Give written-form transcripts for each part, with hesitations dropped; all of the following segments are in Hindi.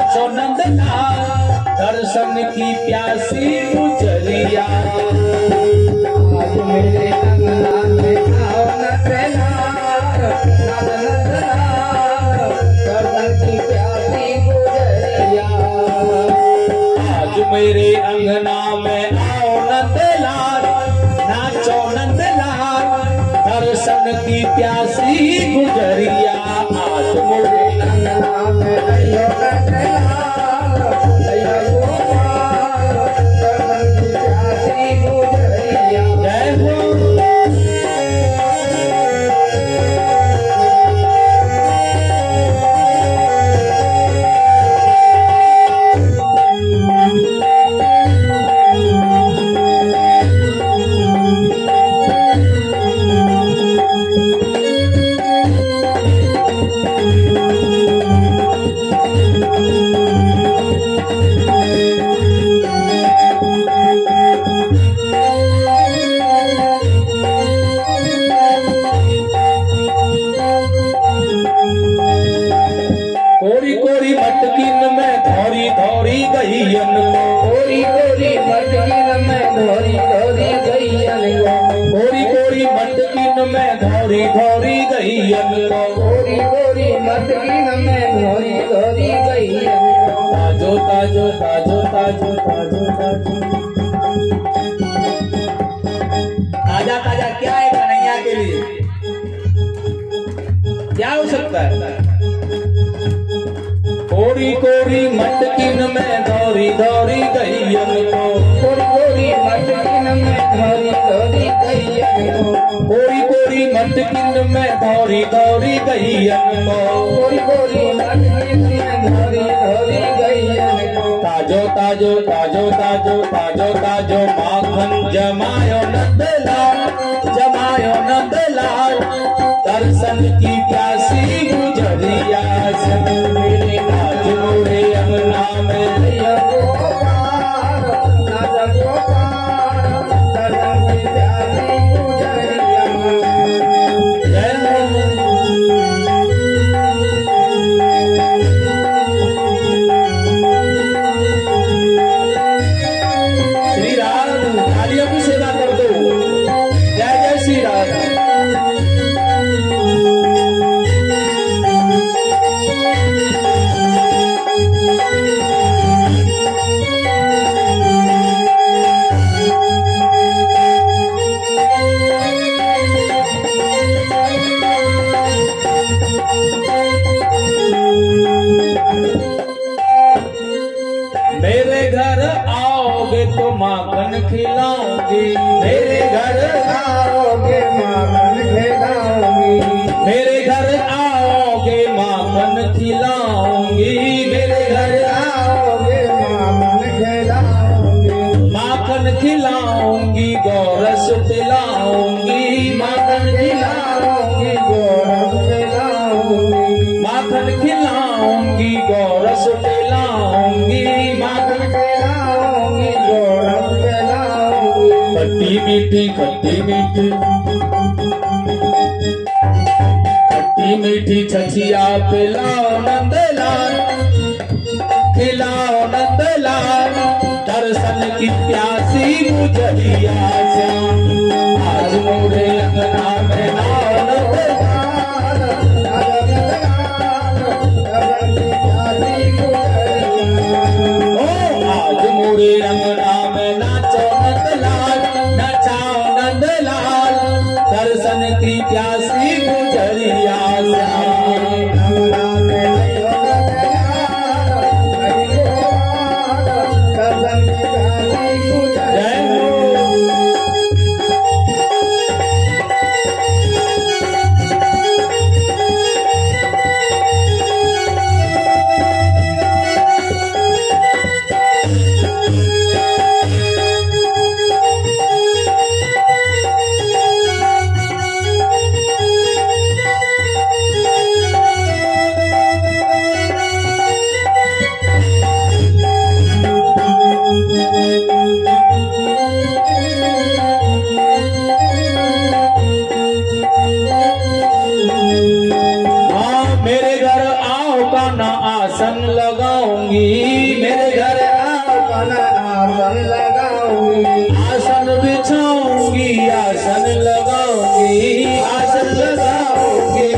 नाचो नंदलाल दर्शन की प्यासी गुजरिया। आज मेरे अंगना में आओ नंदलाल, दर्शन की प्यासी गुजरिया। आज मेरे अंगना में आओ नंदलाल नाचो नंदलाल दर्शन की प्यासी गुजरिया। आज मेरे अंगना में आयो नंदलाल, आयो गोपाल, दर्शन की प्यासी गुजरिया। जय हो। कोरी कोरी मटकिन में धोरी धोरी गईयन को, कोरी कोरी मटकिन में धोरी धोरी गईयन को, कोरी कोरी मटकिन में धोरी धोरी गईयन को, कोरी कोरी मटकिन में धोरी धोरी गईयन को। ताजो ताजो ताजो ताजो ताजो ताजो ताजा ताजा क्या है कन्हैया के लिए, क्या हो सकता है। कोरी कोरी मटकिन में धोरी धोरी गईयन को, कोरी कोरी मटकिन में धोरी धोरी गईयन को, कोरी कोरी मटकिन में धोरी धोरी गईयन को, कोरी कोरी मटकिन में धोरी धोरी गईयन को। ताजो ताजो ताजो ताजो ताजो ताजो माखन जमायो नंदलाल जमायो नंदलाल दर्शन की प्यासी गुजरिया। आज मेरे अंगना में आयो गोपाल, राजा गोपाल, दर्शन की प्यासी गुजरिया। जय हो। श्री राम थालियों की सेवा कर दो। जय जय श्री राम। मेरे घर आओगे तो माखन खिलाऊंगी, मेरे घर आओगे माखन खिलाऊंगी, मेरे घर आओगे माखन खिलाऊंगी, मेरे घर आओगे माखन खिलाऊंगी, माखन खिलाऊंगी गोरस पिलाऊंगी, माखन खिलाऊंगी, गोरस पिलाऊंगी, माखन खिलाऊंगी गोरस पिलाऊंगी, माखन खिलाऊंगी, गोरस पिलाऊंगी। खट्टी मीठी खट्टी मीठी खट्टी मीठी छछिया पिलाओ नंदलाल खिलाओ नंदलाल दर्शन की प्यासी गुजरिया। आज मोरे अंगना में आओ नंदलाल, ओ आज मोरे अंगना में नाचो नंदलाल नचाओ नंदलाल दर्शन की प्यासी गुजरिया। जय हो। अपन आसन लगाऊंगी, मेरे घर अपन आसन लगाऊंगी, आसन बिछाऊंगी, आसन लगाऊंगी, आसन लगाऊंगी,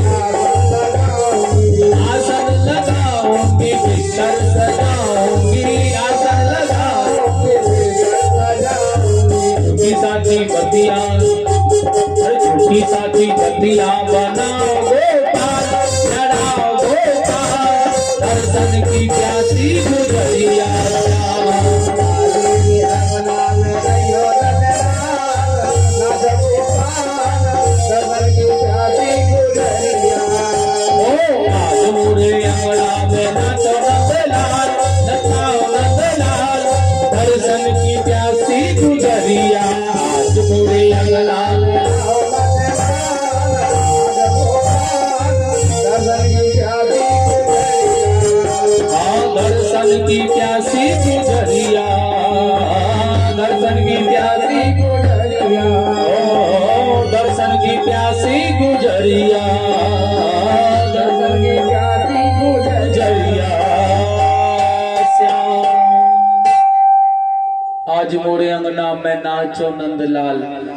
आसन लगाऊंगी, बिस्तर सजाऊंगी, आसन लगाऊंगी, छोटी साथी बतिया, छोटी साथी बतिया बनाओ गोपाल, चढ़ाओ गोपाल, दर्शन की प्यासी गुजरिया, दर्शन की प्यासी गुजरिया, आज मोरे अंगना दर्शन की प्यासी गुजरिया, दर्शन की प्यासी गुजरिया, दर्शन की प्यासी गुजरिया, दर्शन की प्यासी गुजरिया। श्याम आज मोरे अंगना में नाचो नंदलाल।